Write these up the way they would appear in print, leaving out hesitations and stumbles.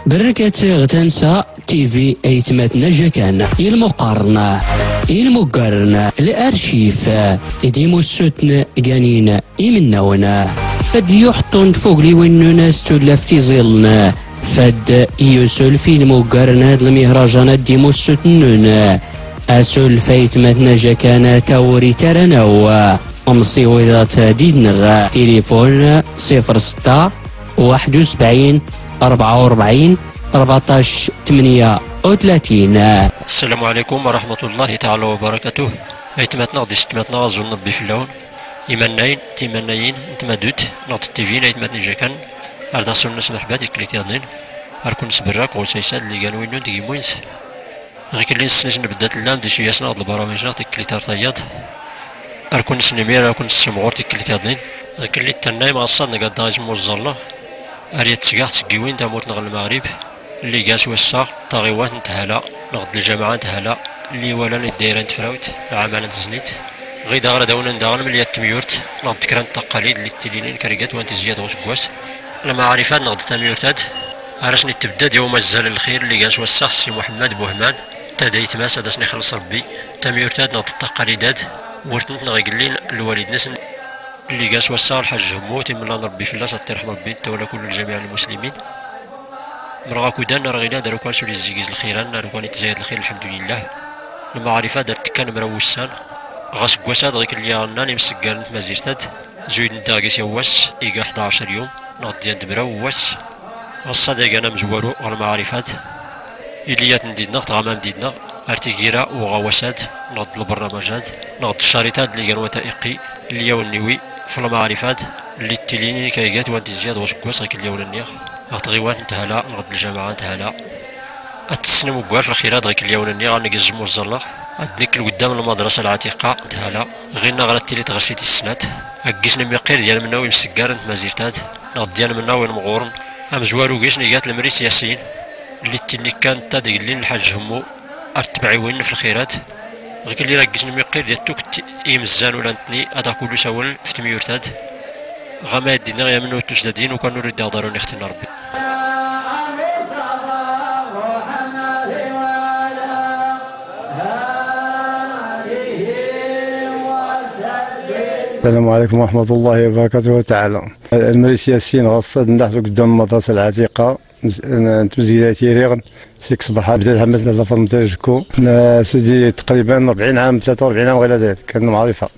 بركة غتنسى تيفي ايتماتنا جاكان المقارنة المقارنة الارشيف ديمو السوتن قانين يمنونا فد يحطون فوق لي وين ناس تلافتي ظلنا فد يوسل في المقارنة المهرجانات ديمو السوتنون اسول فايتماتنا جاكان تاوري ترنوا مصيوضات ديدنغ تليفون 06 71 44 14 38. السلام عليكم ورحمة الله تعالى وبركاته. ايتماتنا غدي ستماتنا غزولنا بفلاون إيماناين تيماناين انتمادوت نغط التيفين ايتماتنا جاكان أردا سولنا سمحبات الكليتياضنين أركون سبراك وسايساد اللي كانوا وينون تيجي موينس غيك اللي نسنجن بدات اللام دي شوية سنة غد البرامجنا تيكليتار طياد أركون سنمير أركون السمغور تيكليتياضنين غيك اللي تنايم غصاد نقاد دايز موزالله أريد تسقاح تسقيوين تامورت نغل المغرب اللي قاس وسا طاغيوات نتهلا نغد الجامعة نتهلا اللي ولا الدايرة نتفراوت العمالة نتزنيت غيدا غرا داونا نداغن ملي تميورت نغد كران التقاليد اللي تلينين كريقات وانت زياد غوش كواس المعارفات نغد تميورتات عرسني تبدا يوم الزال الخير اللي قاس وسا السي محمد بوهمان تدايت ماس هذا خلص ربي تميورتات نغد التقاليدات ورتنت نغيقلين الوالد ناس اللي قاس وسا الحاج هموت من الله ربي في الله ترحم ربي انت ولا كل الجميع المسلمين مرغا كودان رغينا دارو كان سولي الزيكيز الخيران دارو كان يتزايد الخير الحمد لله المعرفة دارت كان مروسان غاس كواساد غيك اللي غناني مسكان مازيرتاد زويد نداغيس يواس إيقا 11 يوم نغد ديال دبراواس غصاد انا مزوارو غير المعرفات إليات نديدنا غتغامام ديدنا ارتيكيرا وغواسات نغد البرنامجات نغد الشريطات اللي كانوا وثائقي اللي يونيوي في المعرفات اللي تليني كايقات وانت زياد واش كواس غيك اللي ولنيغ غتغيوات نتهلا نغد الجامعة نتهلا التسنم وكوار في الخيرات غيك اللي ولنيغ غنقزمو الزلاغ ادنيك قدام المدرسة العتيقة نتهلا غينا غير التيلي تغرسيتي السنات اكيسنا ميقير ديال منا وين مسكار نت مازيرتاد نغد ديال منا وين مغورن امزوارو كيس نيقات المري سياسيين اللي تيني كانت تدقلين الحاج همو ارتبعي وين في الخيرات غيك اللي راكيسنا ميقير ديال توك يمزان ولا نتني هذا كله ساول في تميورتاد غما يدينا يا منو تجددين وكانوا نريد يقدرون يختنا ربي. السلام عليكم ورحمة الله وبركاته تعالى. المري السياسيين غصاد ندخلوا قدام المدرسة العتيقة نتوزيلاتي ريغن سيك صباح بدات حمسنا لافرم تاجكو سيدي تقريبا 40 عام 43 عام غير ذلك كان معرفة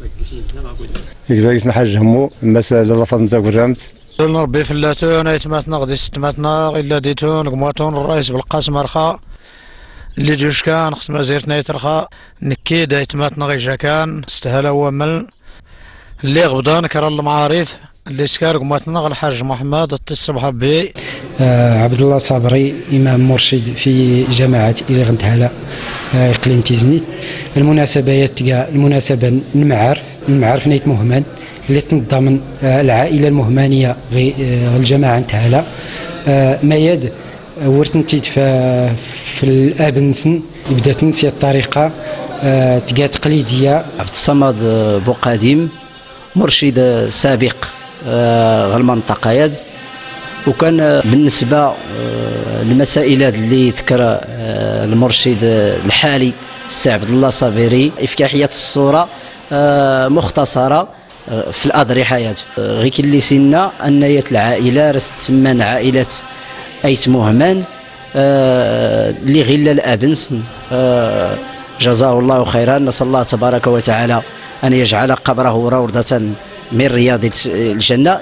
كيفاش الحاج همو المسألة لافرم تاع قرامت ربي فلاتون ايتماتنا غدي ستماتنا الا ديتون قماتون الرئيس بالقاسم رخا اللي جوش كان خص مازيرتنا يترخا نكيد ايتماتنا غير جاكان استهلا ومل اللي غبدان كرا المعارف اللي سكار قماتنا غير الحاج محمد الصبح بي عبد الله صابري امام مرشد في جماعه الى غنتهلا اقليم تيزنيت. المناسبات تلقى المناسبه المعارف نيت مهمان اللي تنظم العائله المهمانيه غير الجماعه نتهلا مياد ورتنتيت في الابنسن بدات نسي الطريقه تلقى تقليديه. عبد الصمد بوقاديم مرشد سابق غير المنطقه ياد وكان بالنسبه للمسائل اللي ذكر المرشد الحالي السي عبد الله صابري افتتاحيه الصوره مختصره في الاضرحه غير اللي سنا انيه العائله راس تسمى عائله ايت مهمان اللي غير الابنس جزاه الله خيرا. نسال الله تبارك وتعالى ان يجعل قبره روضه من رياض الجنه.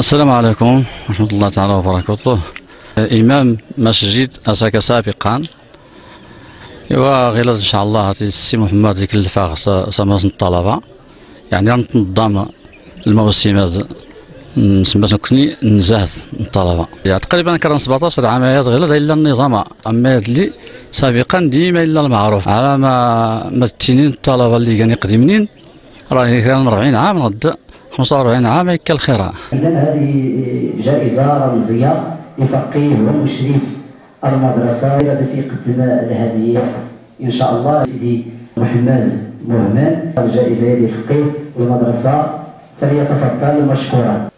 السلام عليكم ورحمة الله تعالى وبركاته. إمام مسجد أساك سابقا وغير إن شاء الله السي محمد ذيك الفاغ سماس الطلبة يعني غنتنظم الموسم سمات كني نزاهد الطلبة يعني تقريبا كان 17 عام غير إلا النظام أما اللي سابقا ديما إلا المعروف على ما التنين الطلبة اللي كانوا قديمين راه كان 40 عام غدا 45 عام هيك الخير. إذا هذه جائزة رمزية لفقيه ومشرف المدرسة الذي سيقدم الهدية إن شاء الله سيدي محمد مهمان. الجائزة هذه فقيه المدرسة فليتفضل مشكورا.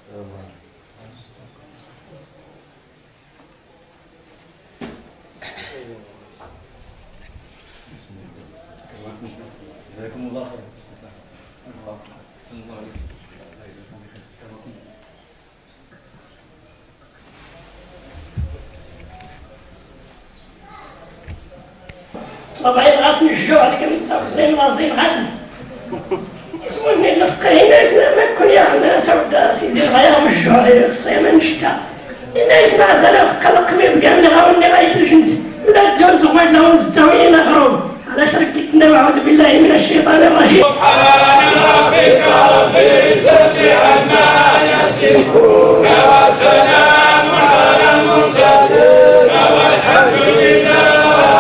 طبعا يبغى الجوع اللي كنت زين راسين غد اسموني الفقيه ناس ما كون يا ناس ودا سيدي غير الجوع خصي ما نشتا الناس معزله تقلق قبيض كاع ملي غاوني غايتلجنت ولا الدول زغوان لهم زتاوين غروب علاش ركبتنا واعوذ بالله من الشيطان الرجيم. سبحان ربك رب العزة عما يصفون وسلام على المرسلين والحمد لله.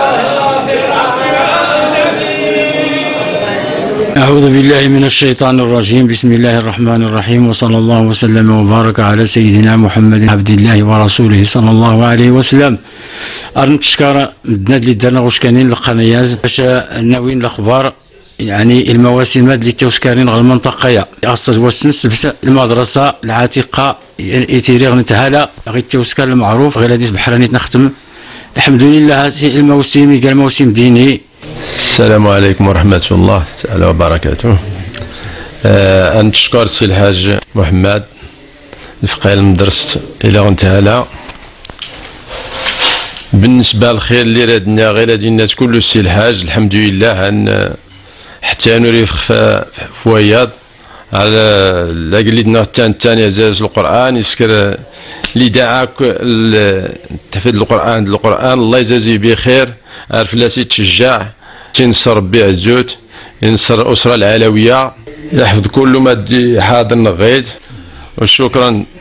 أعوذ بالله من الشيطان الرجيم. بسم الله الرحمن الرحيم وصلى الله وسلم وبارك على سيدنا محمد عبد الله ورسوله صلى الله عليه وسلم. أرنتشكر مدنا اللي درنا واش كاينين القنياز باش ناويين الأخبار يعني المواسم اللي توسكارين غير المنطقية أصل وسنس المدرسة العتيقة إتيريغ نتهالى غير توسكار المعروف غير هذه بحراني نختم الحمد لله. هذه الموسم قال موسم ديني. السلام عليكم ورحمة الله تعالى وبركاته. نشكر سي الحاج محمد الفقيه المدرسة إلى غنتهالى. بالنسبة للخير اللي رادنا غير هادي الناس كل السي الحاج الحمد لله حتى نريف فوياض على لاقليدنا الثاني عزاز القرآن يسكر اللي دعاك تحفيظ القرآن الله يجازيه بخير. عارف لا تشجع تنصر ربي عزوت ينصر الأسرة العلوية يحفظ كل ما حاضر نغيد وشكرا.